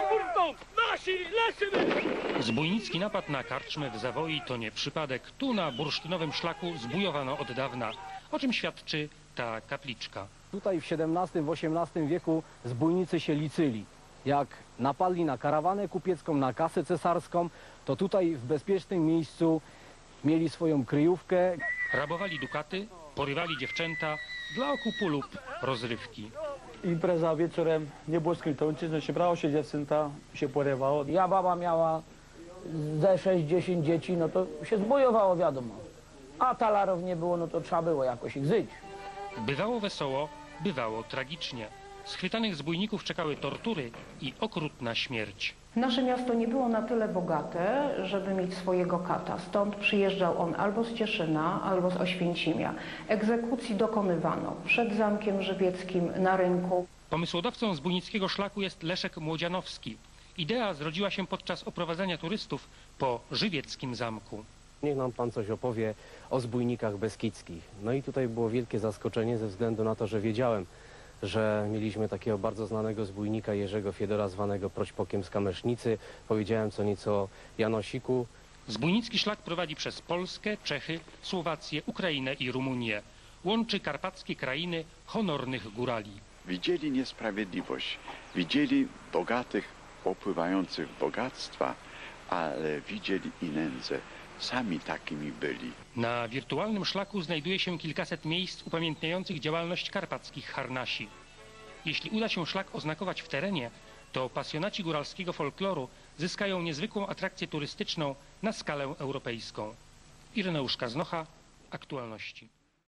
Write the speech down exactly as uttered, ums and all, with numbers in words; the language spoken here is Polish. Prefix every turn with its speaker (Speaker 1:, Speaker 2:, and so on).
Speaker 1: furtką! Nasi, lecimy!
Speaker 2: Zbójnicki napad na karczmę w Zawoi to nie przypadek. Tu na bursztynowym szlaku zbójowano od dawna, o czym świadczy ta kapliczka.
Speaker 3: Tutaj w siedemnastym, w osiemnastym wieku zbójnicy się licyli. Jak napadli na karawanę kupiecką, na kasę cesarską, to tutaj w bezpiecznym miejscu mieli swoją kryjówkę.
Speaker 2: Rabowali dukaty, porywali dziewczęta dla okupu lub rozrywki.
Speaker 4: Impreza wieczorem nie było skrytący, no się brało się dziewczęta, się porywało.
Speaker 5: Ja baba miała ze sześć dziesięć dzieci, no to się zbojowało, wiadomo. A talarów nie było, no to trzeba było jakoś ich zyć.
Speaker 2: Bywało wesoło, bywało tragicznie. Schwytanych zbójników czekały tortury i okrutna śmierć.
Speaker 6: Nasze miasto nie było na tyle bogate, żeby mieć swojego kata. Stąd przyjeżdżał on albo z Cieszyna, albo z Oświęcimia. Egzekucji dokonywano przed Zamkiem Żywieckim, na rynku.
Speaker 2: Pomysłodawcą zbójnickiego szlaku jest Leszek Młodzianowski. Idea zrodziła się podczas oprowadzania turystów po żywieckim zamku.
Speaker 3: Niech nam pan coś opowie o zbójnikach beskidzkich. No i tutaj było wielkie zaskoczenie ze względu na to, że wiedziałem, że mieliśmy takiego bardzo znanego zbójnika Jerzego Fiedora, zwanego Proćpokiem z Kamesznicy. Powiedziałem co nieco o Janosiku.
Speaker 2: Zbójnicki szlak prowadzi przez Polskę, Czechy, Słowację, Ukrainę i Rumunię. Łączy karpackie krainy honornych górali.
Speaker 7: Widzieli niesprawiedliwość, widzieli bogatych opływających w bogactwa, ale widzieli i nędzę. Sami takimi byli.
Speaker 2: Na wirtualnym szlaku znajduje się kilkaset miejsc upamiętniających działalność karpackich harnasi. Jeśli uda się szlak oznakować w terenie, to pasjonaci góralskiego folkloru zyskają niezwykłą atrakcję turystyczną na skalę europejską. Ireneusz Kaznocha, Aktualności.